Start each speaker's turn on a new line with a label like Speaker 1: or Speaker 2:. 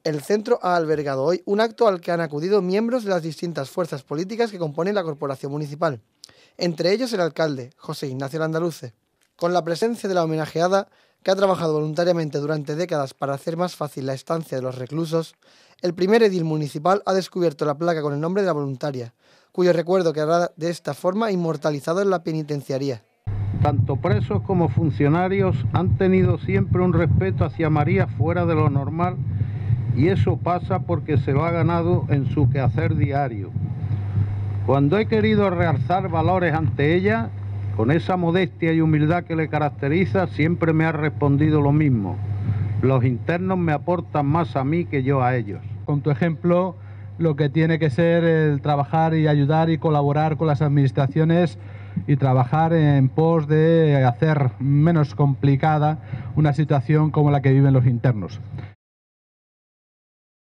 Speaker 1: El centro ha albergado hoy un acto al que han acudido miembros de las distintas fuerzas políticas que componen la corporación municipal, entre ellos el alcalde, José Ignacio Landaluce. Con la presencia de la homenajeada, que ha trabajado voluntariamente durante décadas para hacer más fácil la estancia de los reclusos, el primer edil municipal ha descubierto la placa con el nombre de la voluntaria, cuyo recuerdo quedará de esta forma inmortalizado en la penitenciaría.
Speaker 2: Tanto presos como funcionarios han tenido siempre un respeto hacia María fuera de lo normal, y eso pasa porque se lo ha ganado en su quehacer diario. Cuando he querido realzar valores ante ella, con esa modestia y humildad que le caracteriza, siempre me ha respondido lo mismo: los internos me aportan más a mí que yo a ellos.
Speaker 3: Con tu ejemplo, lo que tiene que ser el trabajar y ayudar y colaborar con las administraciones y trabajar en pos de hacer menos complicada una situación como la que viven los internos.